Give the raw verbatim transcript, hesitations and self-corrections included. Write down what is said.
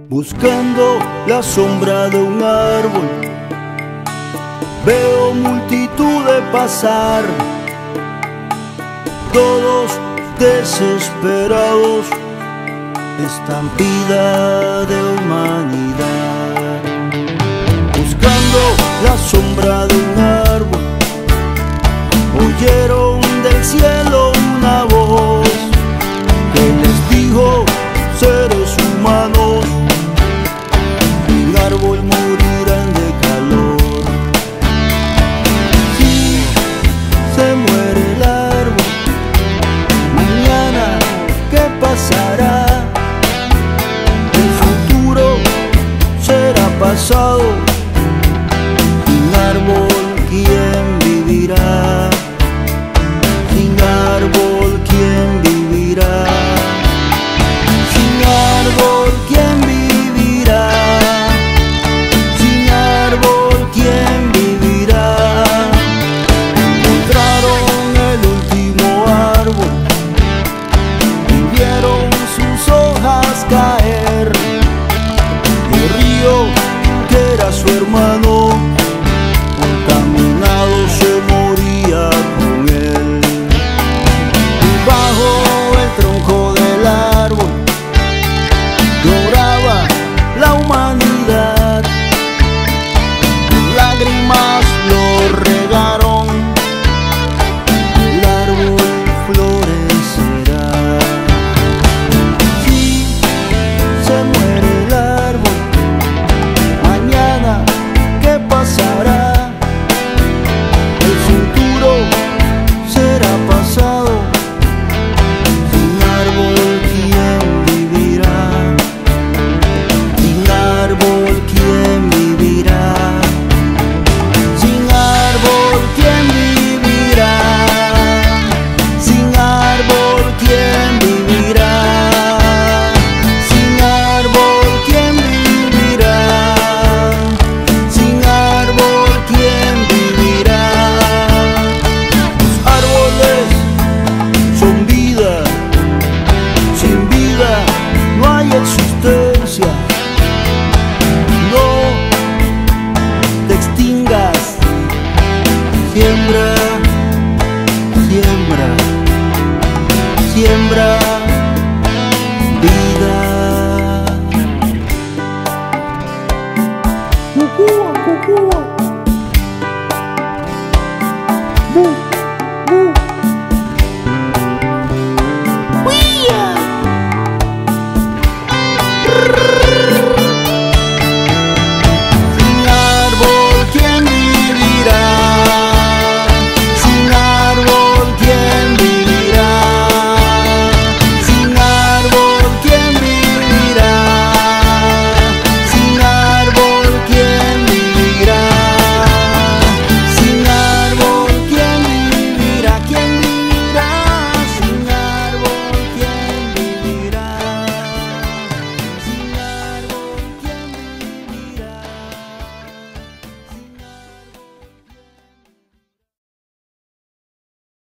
Buscando la sombra de un árbol, veo multitudes pasar, todos desesperados, estampida de humanidad. Buscando la sombra de un árbol, oyeron del cielo una voz que les dijo: seres humanos, un árbol morirán de calor. Si se muere el árbol, mañana ¿qué pasará? El futuro será pasado. Sin árbol, ¿quién vivirá? Sin árbol, ¿quién vivirá? Sin árbol, ¿quién vivirá? Sin árbol, ¿quién vivirá? Encontraron el último árbol y vieron sus hojas caer. El río, que era su hermano, contaminado, se moría con él. Y bajo el tronco del árbol lloraba la humanidad, lágrimas lo regaron, el árbol florecerá. Si se muere el árbol, mañana ¿qué pasará? El futuro será pasado. Sin árbol, ¿quién vivirá? Sin árbol, ¿quién vivirá? Sin árbol, ¿quién vivirá? Sin árbol, ¿quién vivirá? Sin árbol, ¿quién vivirá? Sin árbol, ¿quién vivirá? Los árboles son vida, sin vida no hay existencia.